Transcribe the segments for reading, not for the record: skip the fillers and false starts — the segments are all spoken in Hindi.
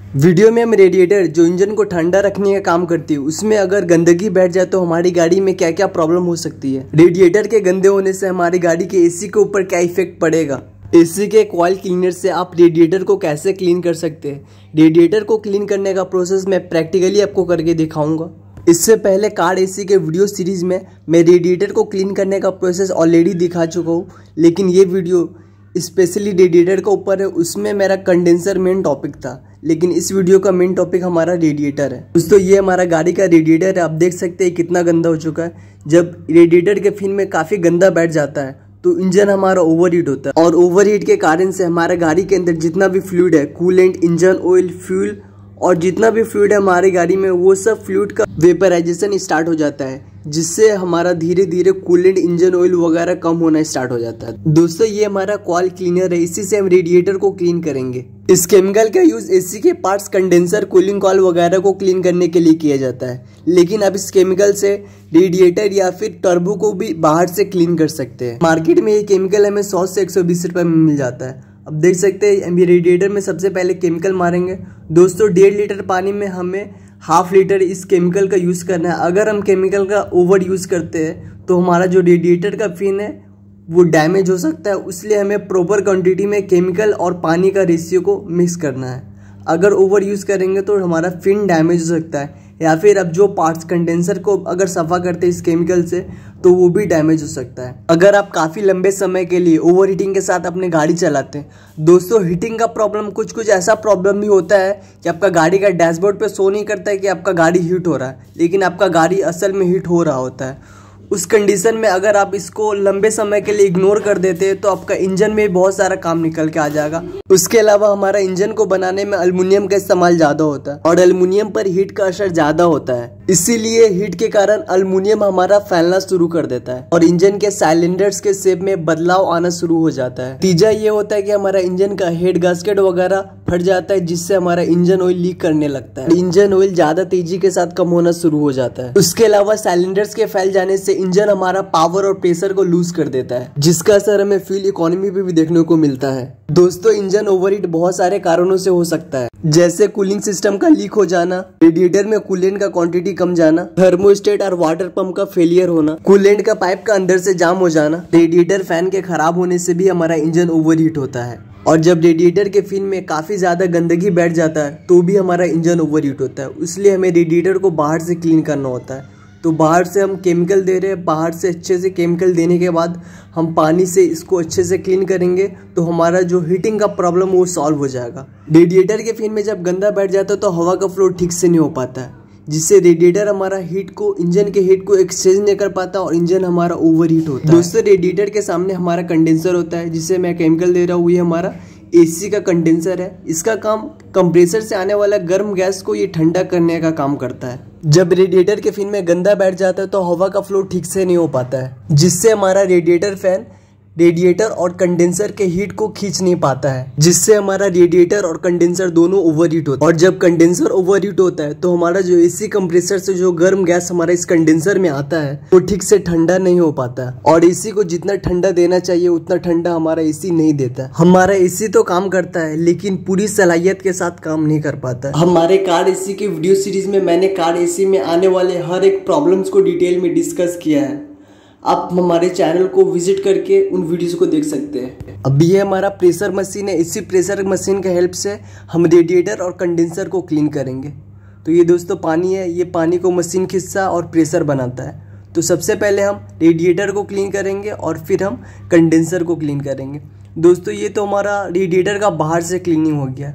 वीडियो में हम रेडिएटर जो इंजन को ठंडा रखने का काम करती है उसमें अगर गंदगी बैठ जाए तो हमारी गाड़ी में क्या क्या प्रॉब्लम हो सकती है। रेडिएटर के गंदे होने से हमारी गाड़ी के एसी के ऊपर क्या इफेक्ट पड़ेगा। एसी के कॉइल क्लीनर से आप रेडिएटर को कैसे क्लीन कर सकते हैं। रेडिएटर को क्लीन करने का प्रोसेस मैं प्रैक्टिकली आपको करके दिखाऊंगा। इससे पहले कार एसी के वीडियो सीरीज में मैं रेडिएटर को क्लीन करने का प्रोसेस ऑलरेडी दिखा चुका हूँ, लेकिन ये वीडियो स्पेशली रेडिएटर के ऊपर है। उसमें मेरा कंडेंसर मेन टॉपिक था, लेकिन इस वीडियो का मेन टॉपिक हमारा रेडिएटर है। दोस्तों ये हमारा गाड़ी का रेडिएटर है। आप देख सकते हैं कितना गंदा हो चुका है। जब रेडिएटर के फिन में काफ़ी गंदा बैठ जाता है तो इंजन हमारा ओवरहीट होता है, और ओवरहीट के कारण से हमारे गाड़ी के अंदर जितना भी फ्लूइड है, कूलेंट, इंजन ऑयल, फ्यूल और जितना भी फ्लूइड है हमारी गाड़ी में, वो सब फ्लूइड का वेपराइजेशन स्टार्ट हो जाता है, जिससे हमारा धीरे धीरे कूलेंट, इंजन ऑयल वगैरह कम होना स्टार्ट हो जाता है। दोस्तों ये हमारा कॉइल क्लीनर है, इसी से हम रेडिएटर को क्लीन करेंगे। इस केमिकल का यूज एसी के पार्ट्स, कंडेंसर, कूलिंग कॉइल वगैरह को क्लीन करने के लिए किया जाता है, लेकिन अब इस केमिकल से रेडिएटर या फिर टर्बो को भी बाहर से क्लीन कर सकते हैं। मार्केट में ये केमिकल हमें 100 से 120 रुपए में मिल जाता है। अब देख सकते हैं हम रेडिएटर में सबसे पहले केमिकल मारेंगे। दोस्तों 1.5 लीटर पानी में हमें ½ लीटर इस केमिकल का यूज़ करना है। अगर हम केमिकल का ओवर यूज़ करते हैं तो हमारा जो रेडिएटर का फिन है वो डैमेज हो सकता है, इसलिए हमें प्रॉपर क्वांटिटी में केमिकल और पानी का रेशियो को मिक्स करना है। अगर ओवर यूज़ करेंगे तो हमारा फिन डैमेज हो सकता है, या फिर अब जो पार्ट्स कंडेंसर को अगर सफ़ा करते हैं इस केमिकल से तो वो भी डैमेज हो सकता है। अगर आप काफ़ी लंबे समय के लिए ओवर हीटिंग के साथ अपनी गाड़ी चलाते हैं, दोस्तों हीटिंग का प्रॉब्लम कुछ ऐसा प्रॉब्लम भी होता है कि आपका गाड़ी का डैशबोर्ड पे शो नहीं करता है कि आपका गाड़ी हीट हो रहा है, लेकिन आपका गाड़ी असल में हीट हो रहा होता है। उस कंडीशन में अगर आप इसको लंबे समय के लिए इग्नोर कर देते हैं तो आपका इंजन में बहुत सारा काम निकल के आ जाएगा। उसके अलावा हमारा इंजन को बनाने में एल्युमिनियम का इस्तेमाल ज़्यादा होता है, और एल्युमिनियम पर हीट का असर ज़्यादा होता है, इसीलिए हीट के कारण एल्युमिनियम हमारा फैलना शुरू कर देता है और इंजन के साइलेंडर्स के शेप में बदलाव आना शुरू हो जाता है। तीजा ये होता है कि हमारा इंजन का हेड गास्केट वगैरह फट जाता है, जिससे हमारा इंजन ऑयल लीक करने लगता है। इंजन ऑयल ज्यादा तेजी के साथ कम होना शुरू हो जाता है। उसके अलावा साइलेंडर्स के फैल जाने से इंजन हमारा पावर और प्रेशर को लूज कर देता है, जिसका असर हमें फ्यूल इकोनॉमी पे भी देखने को मिलता है। दोस्तों इंजन ओवरहीट बहुत सारे कारणों से हो सकता है, जैसे कूलिंग सिस्टम का लीक हो जाना, रेडिएटर में कूलेंट का क्वांटिटी कम जाना, थर्मोस्टेट और वाटर पंप का फेलियर होना, कूलेंट का पाइप का अंदर से जाम हो जाना, रेडिएटर फैन के खराब होने से भी हमारा इंजन ओवरहीट होता है। और जब रेडिएटर के फिन में काफ़ी ज़्यादा गंदगी बैठ जाता है तो भी हमारा इंजन ओवरहीट होता है, इसलिए हमें रेडिएटर को बाहर से क्लीन करना होता है। तो बाहर से हम केमिकल दे रहे हैं, बाहर से अच्छे से केमिकल देने के बाद हम पानी से इसको अच्छे से क्लीन करेंगे तो हमारा जो हीटिंग का प्रॉब्लम वो सॉल्व हो जाएगा। रेडिएटर के फिन में जब गंदा बैठ जाता है तो हवा का फ्लो ठीक से नहीं हो पाता है, जिससे रेडिएटर हमारा हीट को, इंजन के हीट को एक्सचेंज नहीं कर पाता और इंजन हमारा ओवरहीट होता है। दोस्तों रेडिएटर के सामने हमारा कंडेंसर होता है, जिसे मैं केमिकल दे रहा हूँ, ये हमारा एसी का कंडेंसर है। इसका काम कंप्रेसर से आने वाला गर्म गैस को ये ठंडा करने का काम करता है। जब रेडिएटर के फिन में गंदा बैठ जाता है तो हवा का फ्लो ठीक से नहीं हो पाता है, जिससे हमारा रेडिएटर फैन रेडिएटर और कंडेंसर के हीट को खींच नहीं पाता है, जिससे हमारा रेडिएटर और कंडेंसर दोनों ओवरहीट होता है। और जब कंडेंसर ओवरहीट होता है तो हमारा जो एसी कंप्रेसर से जो गर्म गैस हमारा इस कंडेंसर में आता है वो ठीक से ठंडा नहीं हो पाता है, और एसी को जितना ठंडा देना चाहिए उतना ठंडा हमारा एसी नहीं देता है। हमारा एसी तो काम करता है लेकिन पूरी सलाहियत के साथ काम नहीं कर पाता। हमारे कार एसी के वीडियो सीरीज में मैंने कार एसी में आने वाले हर एक प्रॉब्लम्स को डिटेल में डिस्कस किया है। आप हमारे चैनल को विजिट करके उन वीडियोस को देख सकते हैं। अब ये हमारा प्रेशर मशीन है, इसी प्रेशर मशीन के हेल्प से हम रेडिएटर और कंडेंसर को क्लीन करेंगे। तो ये दोस्तों पानी है, ये पानी को मशीन खींचता और प्रेशर बनाता है। तो सबसे पहले हम रेडिएटर को क्लीन करेंगे और फिर हम कंडेंसर को क्लीन करेंगे। दोस्तों ये तो हमारा रेडिएटर का बाहर से क्लीनिंग हो गया,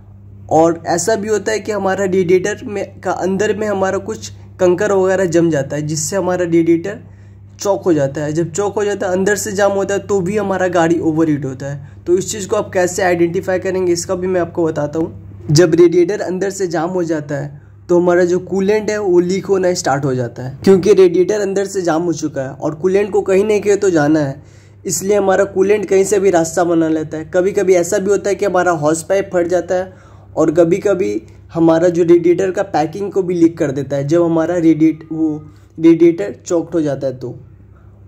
और ऐसा भी होता है कि हमारा रेडिएटर में का अंदर में हमारा कुछ कंकर वगैरह जम जाता है, जिससे हमारा रेडिएटर चौक हो जाता है। जब चौक हो जाता है, अंदर से जाम होता है, तो भी हमारा गाड़ी ओवरहीट होता है। तो इस चीज़ को आप कैसे आइडेंटिफाई करेंगे इसका भी मैं आपको बताता हूँ। जब रेडिएटर अंदर से जाम हो जाता है तो हमारा जो कूलेंट है वो लीक होना स्टार्ट हो जाता है, क्योंकि रेडिएटर अंदर से जाम हो चुका है और कूलेंट को कहीं नहीं कहीं तो जाना है, इसलिए हमारा कूलेंट कहीं से भी रास्ता बना लेता है। कभी कभी ऐसा भी होता है कि हमारा हॉस पाइप फट जाता है, और कभी कभी हमारा जो रेडिएटर का पैकिंग को भी लीक कर देता है जब हमारा रेडिएटर चौक्ड हो जाता है तो।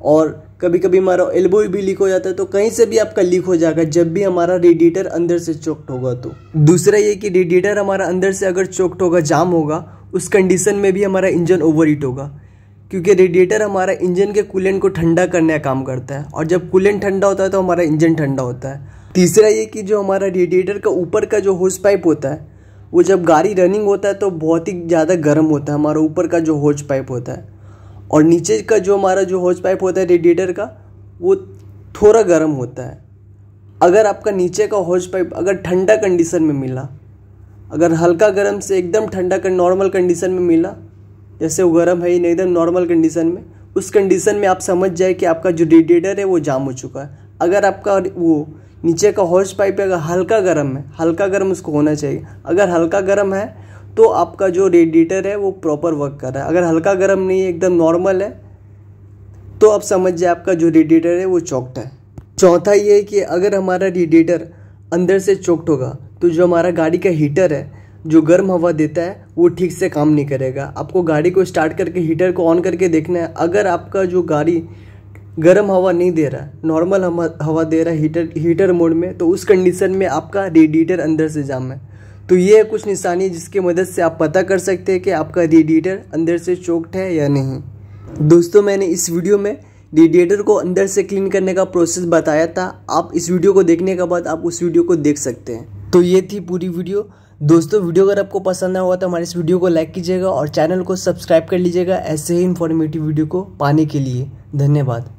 और कभी कभी हमारा एल्बो भी लीक हो जाता है। तो कहीं से भी आपका लीक हो जाएगा जब भी हमारा रेडिएटर अंदर से चोक्ड होगा। तो दूसरा ये कि रेडिएटर हमारा अंदर से अगर चोक्ड होगा, जाम होगा, उस कंडीशन में भी हमारा इंजन ओवरहीट होगा, क्योंकि रेडिएटर हमारा इंजन के कूलेंट को ठंडा करने का काम करता है और जब कूलेंट ठंडा होता है तो हमारा इंजन ठंडा होता है। तीसरा ये कि जो हमारा रेडिएटर का ऊपर का जो होज पाइप होता है वो जब गाड़ी रनिंग होता है तो बहुत ही ज़्यादा गर्म होता है, हमारा ऊपर का जो होज पाइप होता है, और नीचे का जो हमारा जो होज पाइप होता है रेडिएटर का वो थोड़ा गर्म होता है। अगर आपका नीचे का होज पाइप अगर ठंडा कंडीशन में मिला, अगर हल्का गर्म से एकदम ठंडा नॉर्मल कंडीशन में मिला, जैसे वो गर्म है ही नहीं, एकदम नॉर्मल कंडीशन में, उस कंडीशन में आप समझ जाए कि आपका जो रेडिएटर है वो जाम हो चुका है। अगर आपका वो नीचे का होज पाइप अगर हल्का गर्म है, हल्का गर्म उसको होना चाहिए, अगर हल्का गर्म है तो आपका जो रेडिएटर है वो प्रॉपर वर्क कर रहा है। अगर हल्का गर्म नहीं है, एकदम नॉर्मल है, तो आप समझ जाए आपका जो रेडिएटर है वो चोक्ड है। चौथा ये है कि अगर हमारा रेडिएटर अंदर से चोक्ड होगा तो जो हमारा गाड़ी का हीटर है जो गर्म हवा देता है वो ठीक से काम नहीं करेगा। आपको गाड़ी को स्टार्ट करके हीटर को ऑन करके देखना है। अगर आपका जो गाड़ी गर्म हवा नहीं दे रहा है, नॉर्मल हवा दे रहा है हीटर मोड में, तो उस कंडीशन में आपका रेडिएटर अंदर से जाम है। तो ये है कुछ निशानी जिसकी मदद से आप पता कर सकते हैं कि आपका रेडिएटर अंदर से चोक्ड है या नहीं। दोस्तों, मैंने इस वीडियो में रेडिएटर को अंदर से क्लीन करने का प्रोसेस बताया था। आप इस वीडियो को देखने के बाद आप उस वीडियो को देख सकते हैं। तो ये थी पूरी वीडियो। दोस्तों, वीडियो अगर आपको पसंद आया होगा तो हमारे इस वीडियो को लाइक कीजिएगा और चैनल को सब्सक्राइब कर लीजिएगा ऐसे ही इन्फॉर्मेटिव वीडियो को पाने के लिए। धन्यवाद।